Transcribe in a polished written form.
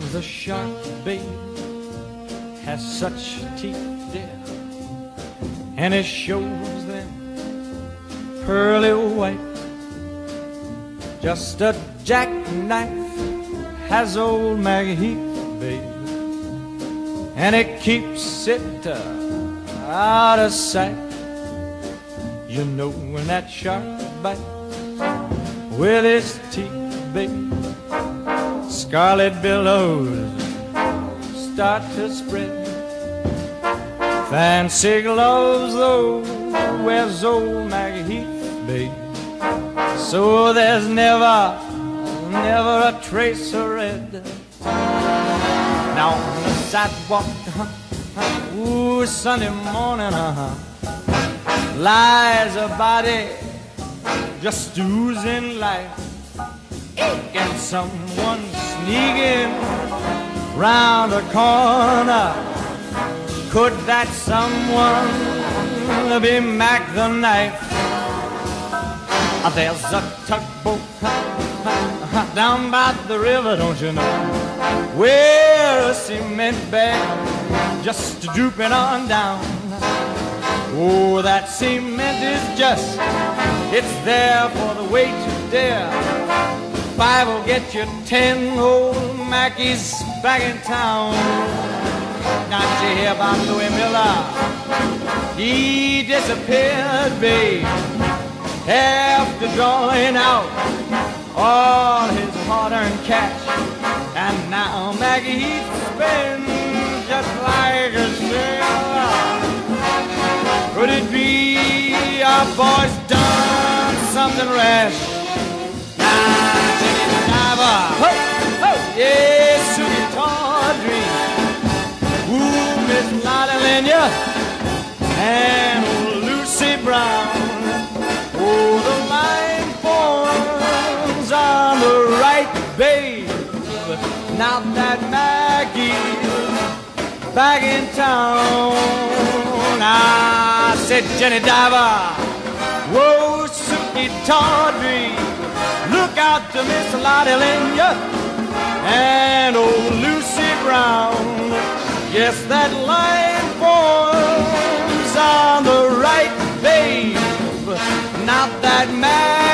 The shark, babe, has such teeth, dear, and it shows them pearly white. Just a jackknife has old Maggie Heath, babe, and it keeps it out of sight. You know when that shark bites with his teeth, babe, scarlet billows start to spread. Fancy gloves, though, wears old Maggie Heath, babe, so there's never a trace of red. Now on the sidewalk, ooh, Sunday morning, lies a body just oozing life. And someone sneaking round the corner. Could that someone be Mac the Knife? There's a tugboat down by the river, don't you know, where a cement bag just drooping on down. Oh, that cement is just, it's there for the weight to dare. 5 will get you 10 old Mackies back in town. Not you hear about Louis Miller? He disappeared, babe, after drawing out all his hard-earned cash. And now Maggie Heath spins just like a sailor. Could it be our boy's done something rash? Yes, Susie Tawdry, ooh, Miss Lottie Lenya, and old Lucy Brown. Oh, the line forms on the right, babe. Now that Maggie's back in town. I said, Jenny Diver, whoa, Susie Tawdry, look out to Miss Lottie Lenya and old Lucy Brown. Yes, that line forms on the right, babe. Not that man.